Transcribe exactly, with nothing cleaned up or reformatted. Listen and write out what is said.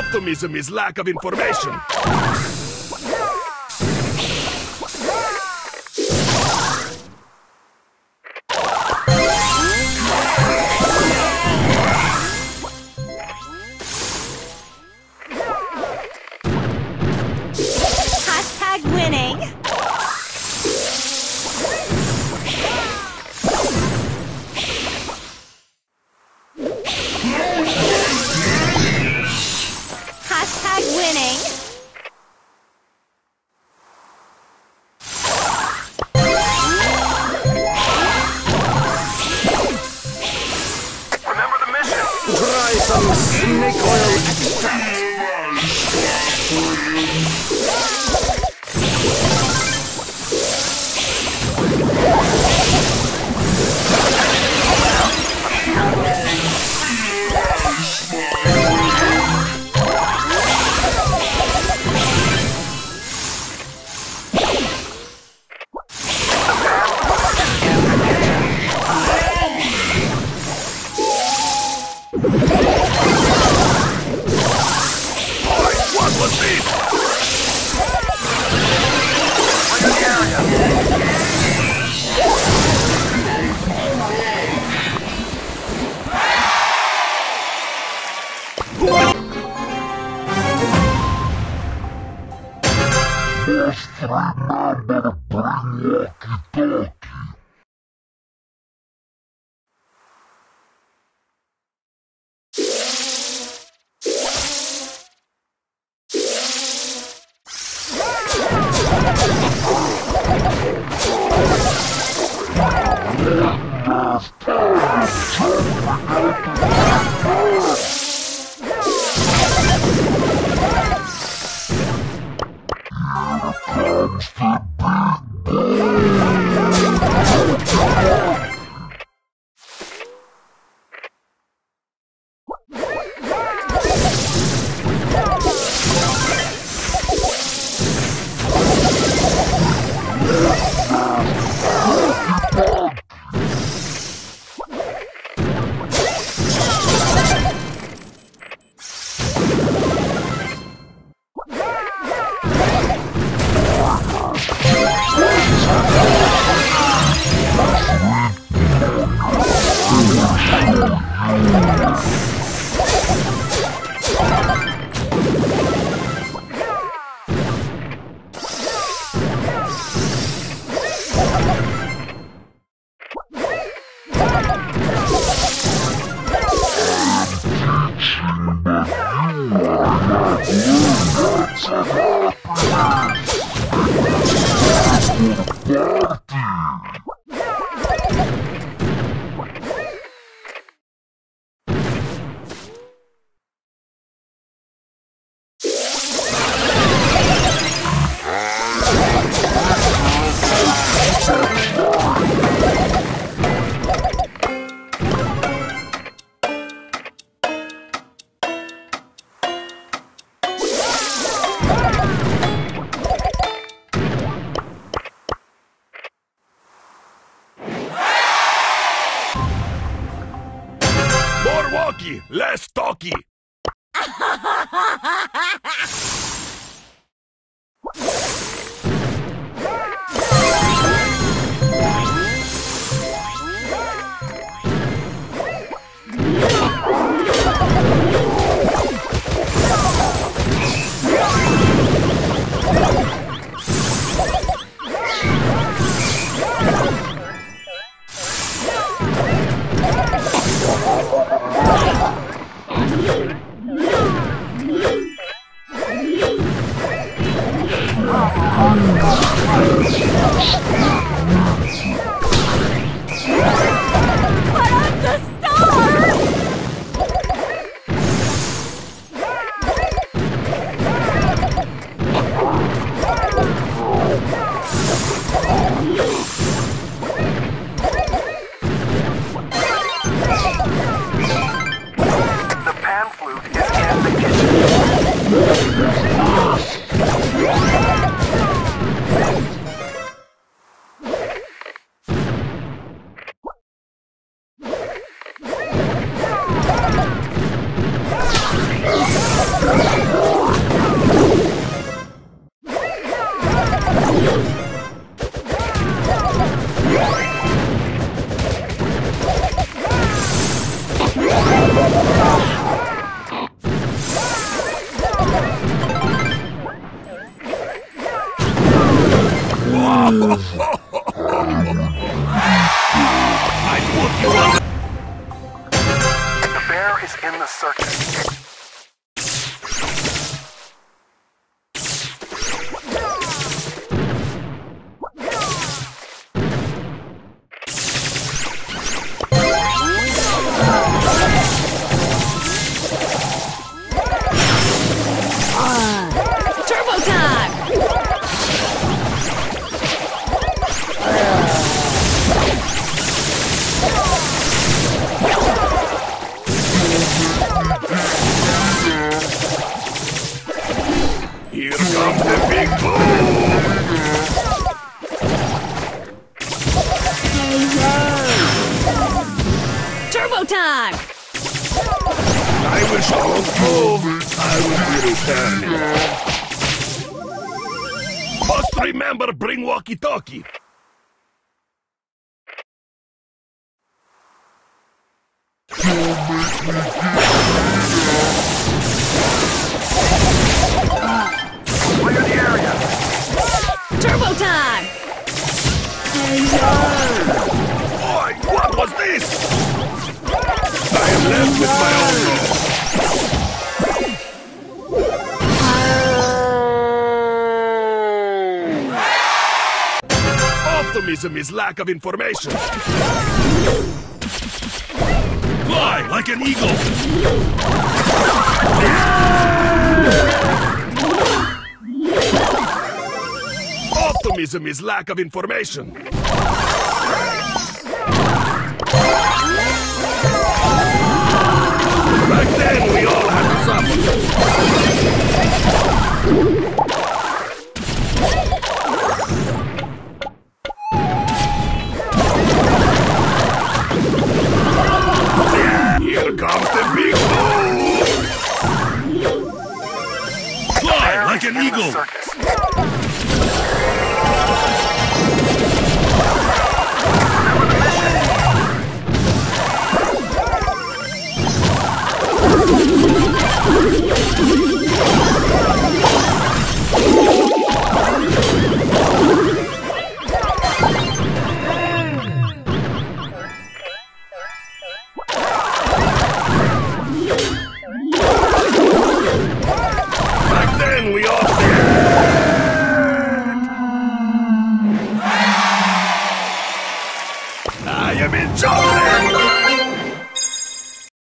optimism is lack of information. Hashtag winning. Hashtag winning. Remember the mission. Try some snake oil extract. What was this? Must remember to bring walkie-talkie. More walkie, less talkie. You Master is in the circus. Turbo time! Here comes the big boom! Turbo time! I will show move. I will be returning. Must remember, bring walkie-talkie. Clear the area. Turbo time! Boy, what was this? I am left with my own road. Optimism is lack of information. Fly like an eagle. Optimism is lack of information. Back then, we all had to suffer. Here comes the big move! Fly like an eagle! Back then, we all I am enjoying